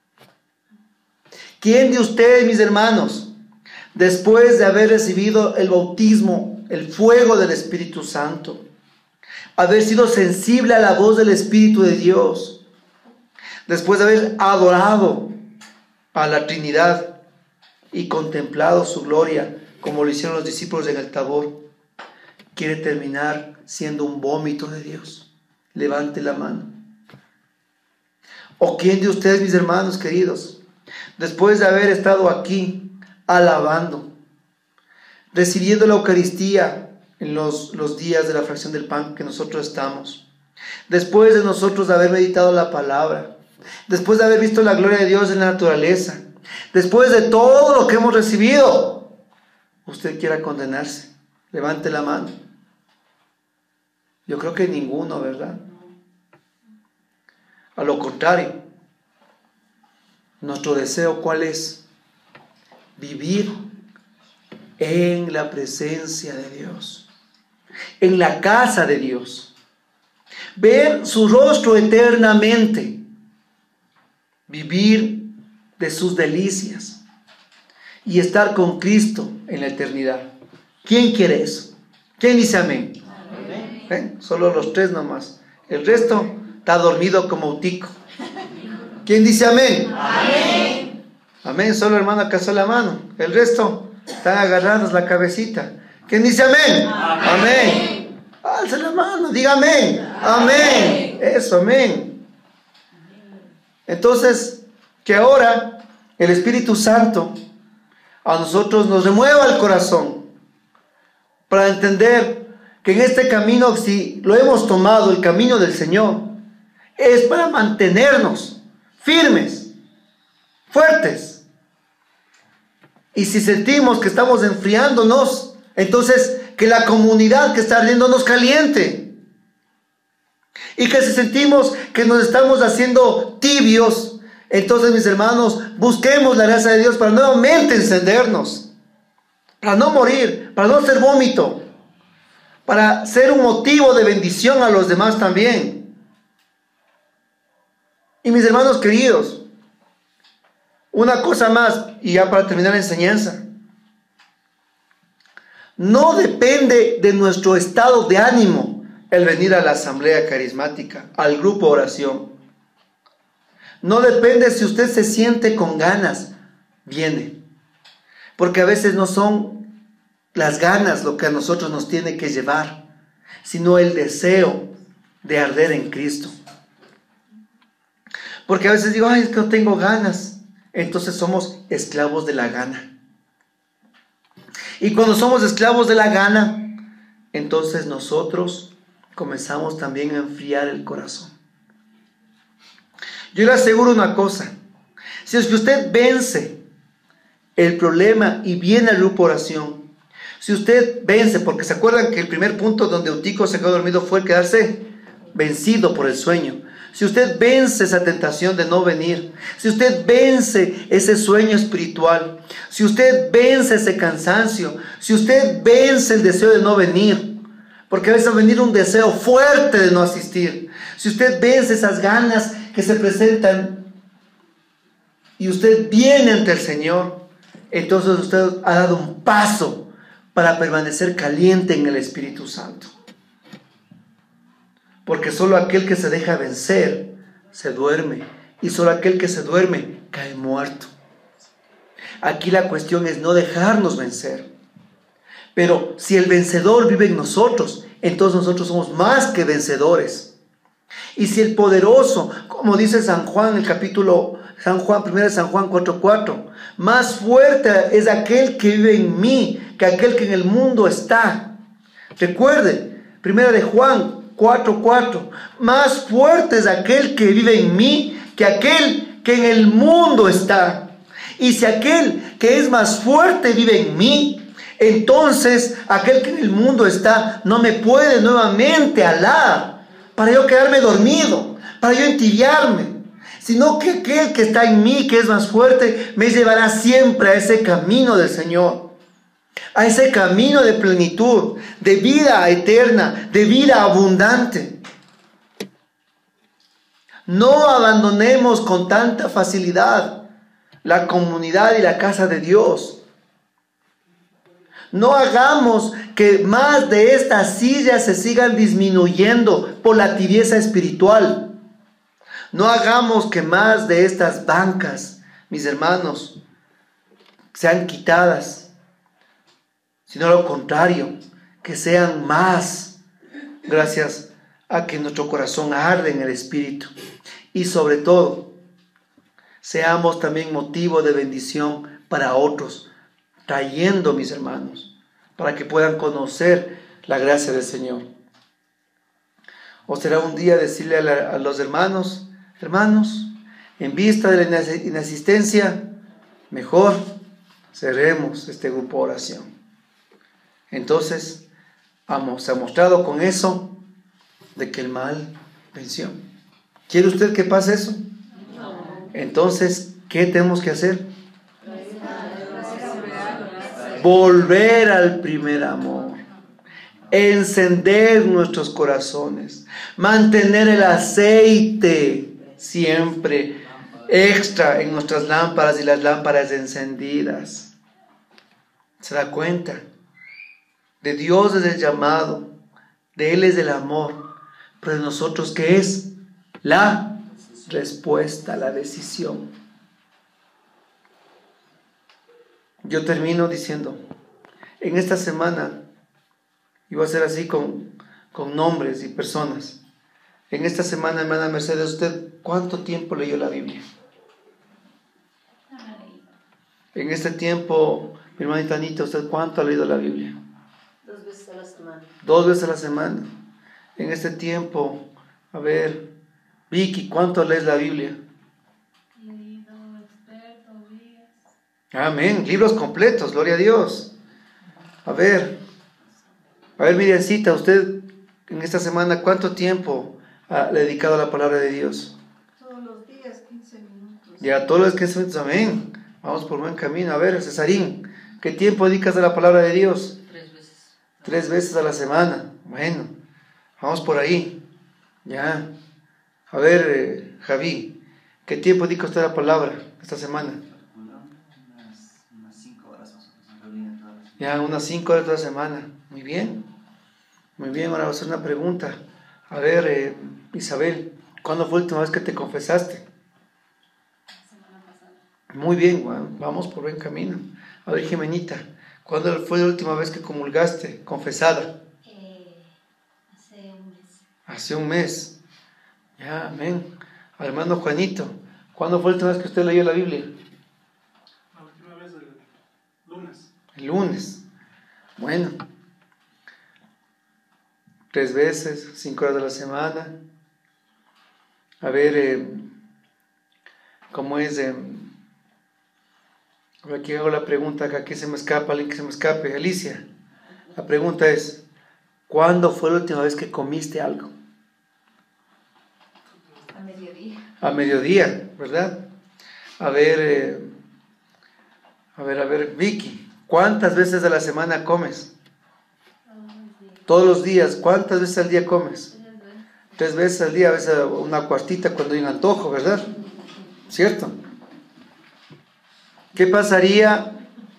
¿Quién de ustedes, mis hermanos, después de haber recibido el bautismo, el fuego del Espíritu Santo, haber sido sensible a la voz del Espíritu de Dios, después de haber adorado a la Trinidad y contemplado su gloria, como lo hicieron los discípulos en el Tabor, quiere terminar siendo un vómito de Dios? Levante la mano. ¿O quién de ustedes, mis hermanos queridos, después de haber estado aquí alabando, recibiendo la Eucaristía en los, los días de la fracción del pan que nosotros estamos, después de nosotros haber meditado la palabra, después de haber visto la gloria de Dios en la naturaleza, después de todo lo que hemos recibido, usted quiera condenarse? Levante la mano. Yo creo que ninguno, ¿verdad? A lo contrario, nuestro deseo, ¿cuál es? Vivir en la presencia de Dios, en la casa de Dios, ver su rostro eternamente, vivir de sus delicias y estar con Cristo en la eternidad. ¿Quién quiere eso? ¿Quién dice amén? Amén. ¿Eh? Solo los tres nomás. El resto está dormido como un tico. ¿Quién dice amén? Amén. Amén. Solo el hermano que alzó la mano. El resto están agarrados la cabecita. ¿Quién dice amén? Amén. Amén. Alza la mano, diga amén. Amén. Amén. Eso, amén. Entonces, que ahora el Espíritu Santo a nosotros nos remueva el corazón para entender que en este camino, si lo hemos tomado, el camino del Señor, es para mantenernos firmes, fuertes. Y si sentimos que estamos enfriándonos, entonces que la comunidad que está ardiendo nos caliente. Y que si sentimos que nos estamos haciendo tibios, entonces, mis hermanos, busquemos la gracia de Dios para nuevamente encendernos, para no morir, para no ser vómito, para ser un motivo de bendición a los demás también. Y mis hermanos queridos, una cosa más, y ya para terminar la enseñanza. No depende de nuestro estado de ánimo el venir a la asamblea carismática, al grupo oración. No depende si usted se siente con ganas, viene. Porque a veces no son las ganas lo que a nosotros nos tiene que llevar, sino el deseo de arder en Cristo. Porque a veces digo, ay, es que no tengo ganas. Entonces somos esclavos de la gana. Y cuando somos esclavos de la gana, entonces nosotros comenzamos también a enfriar el corazón. Yo le aseguro una cosa: si es que usted vence el problema y viene al grupo oración, si usted vence, porque se acuerdan que el primer punto donde Eutico se quedó dormido fue el quedarse vencido por el sueño. Si usted vence esa tentación de no venir, si usted vence ese sueño espiritual, si usted vence ese cansancio, si usted vence el deseo de no venir, porque a veces va a venir un deseo fuerte de no asistir, si usted vence esas ganas que se presentan y usted viene ante el Señor, entonces usted ha dado un paso para permanecer caliente en el Espíritu Santo. Porque solo aquel que se deja vencer se duerme, y solo aquel que se duerme cae muerto. Aquí la cuestión es no dejarnos vencer. Pero si el vencedor vive en nosotros, entonces nosotros somos más que vencedores. Y si el poderoso, como dice San Juan, el capítulo San Juan, primero de San Juan cuatro cuatro, más fuerte es aquel que vive en mí que aquel que en el mundo está. Recuerde, primera de Juan cuatro cuatro, más fuerte es aquel que vive en mí que aquel que en el mundo está. Y si aquel que es más fuerte vive en mí, entonces aquel que en el mundo está no me puede nuevamente alar para yo quedarme dormido, para yo entibiarme, sino que aquel que está en mí, que es más fuerte, me llevará siempre a ese camino del Señor, a ese camino de plenitud, de vida eterna, de vida abundante. No abandonemos con tanta facilidad la comunidad y la casa de Dios. No hagamos que más de estas sillas se sigan disminuyendo por la tibieza espiritual. No hagamos que más de estas bancas, mis hermanos, sean quitadas, sino lo contrario, que sean más, gracias a que nuestro corazón arde en el Espíritu. Y sobre todo, seamos también motivo de bendición para otros, trayendo, mis hermanos, para que puedan conocer la gracia del Señor. O será un día decirle a, la, a los hermanos, hermanos, en vista de la inasistencia, mejor cerremos este grupo de oración. Entonces, vamos, se ha mostrado con eso de que el mal venció. ¿Quiere usted que pase eso? Entonces, ¿qué tenemos que hacer? Volver al primer amor, encender nuestros corazones, mantener el aceite siempre extra en nuestras lámparas y las lámparas encendidas. ¿Se da cuenta? De Dios es el llamado, de Él es el amor, pero de nosotros, ¿qué es? La respuesta, la decisión. Yo termino diciendo, en esta semana, y voy a hacer así con, con nombres y personas. En esta semana, hermana Mercedes, ¿usted cuánto tiempo leyó la Biblia? En este tiempo, mi hermanita Anita, ¿usted cuánto ha leído la Biblia? Dos veces a la semana. Dos veces a la semana. En este tiempo, a ver, Vicky, ¿cuánto lees la Biblia? Leído, experto, guías. Amén, libros completos, gloria a Dios. A ver, a ver, Miriamcita, usted en esta semana, ¿cuánto tiempo ha dedicado a la palabra de Dios? Todos los días, quince minutos. Ya, todos los quince minutos, amén. Vamos por buen camino. A ver, Cesarín, ¿qué tiempo dedicas a la palabra de Dios? Tres veces. Tres veces a la semana. Bueno, vamos por ahí. Ya. A ver, eh, Javi, ¿qué tiempo dedica usted a la palabra esta semana? Unas, unas cinco horas más o menos. Ya, unas cinco horas toda la semana. Muy bien. Muy bien, ahora voy a hacer una pregunta. A ver, eh, Isabel, ¿cuándo fue la última vez que te confesaste? La semana pasada. Muy bien, bueno, vamos por buen camino. A ver, Jimenita, ¿cuándo fue la última vez que comulgaste, confesada? Eh, hace un mes. Hace un mes. Ya, amén. Al hermano Juanito, ¿cuándo fue la última vez que usted leyó la Biblia? La última vez el lunes. El lunes. Bueno. Tres veces, cinco horas de la semana. A ver, eh, ¿cómo es? Eh, aquí hago la pregunta, acá que se me escapa, alguien que se me escape. Alicia, la pregunta es, ¿cuándo fue la última vez que comiste algo? A mediodía. A mediodía, ¿verdad? A ver, eh, a ver, a ver, Vicky, ¿cuántas veces a la semana comes? Todos los días, ¿cuántas veces al día comes? Tres veces al día, a veces una cuartita cuando hay un antojo, ¿verdad? ¿Cierto? ¿Qué pasaría,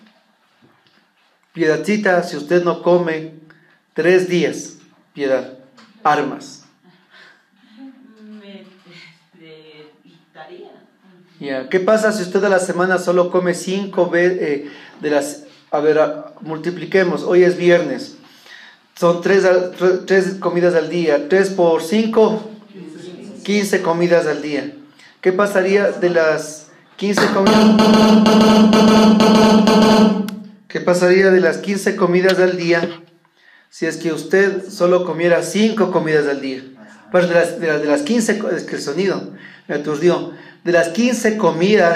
Piedadcita, si usted no come tres días? Piedad, armas. Me quitaría. Ya. ¿Qué pasa si usted a la semana solo come cinco veces, eh, de las A ver, a- multipliquemos. Hoy es viernes. Son tres, al- tre- tres comidas al día. Tres por cinco, quince comidas al día. ¿Qué pasaría de las quince comidas? ¿Qué pasaría de las quince comidas al día si es que usted solo comiera cinco comidas al día? Pues de las, de las, de las quince, co- es que el sonido me aturdió. De las quince comidas,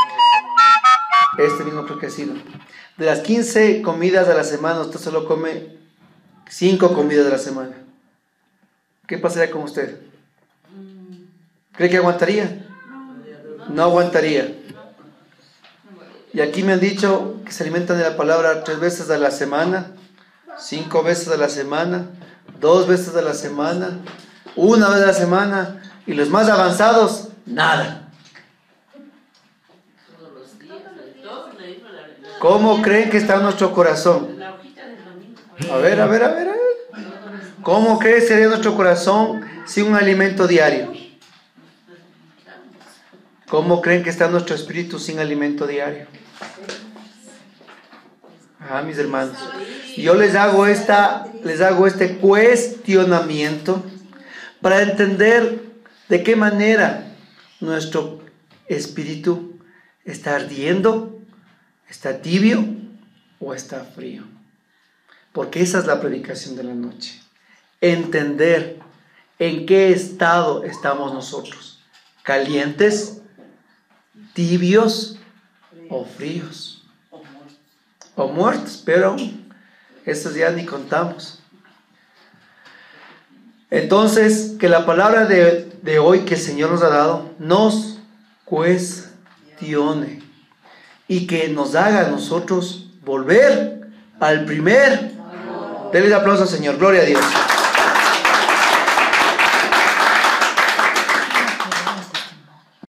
este mismo creo que ha sido. De las quince comidas a la semana, usted solo come cinco comidas a la semana. ¿Qué pasaría con usted? ¿Cree que aguantaría? No aguantaría. Y aquí me han dicho que se alimentan de la palabra tres veces a la semana, cinco veces a la semana, dos veces a la semana, una vez a la semana, y los más avanzados, nada. Todos los días, todos le digo la verdad. ¿Cómo creen que está nuestro corazón? La hojita del domingo. A ver, a ver, a ver, a ver. ¿Cómo cree que sería nuestro corazón sin un alimento diario? ¿Cómo creen que está nuestro espíritu sin alimento diario? Ah, mis hermanos. Yo les hago esta, les hago este cuestionamiento para entender de qué manera nuestro espíritu está ardiendo, está tibio o está frío. Porque esa es la predicación de la noche. Entender en qué estado estamos nosotros. Calientes, tibios o fríos. O muertos, pero esos ya ni contamos. Entonces, que la palabra de, de hoy que el Señor nos ha dado nos cuestione y que nos haga a nosotros volver al primer. Denle el aplauso al Señor, gloria a Dios.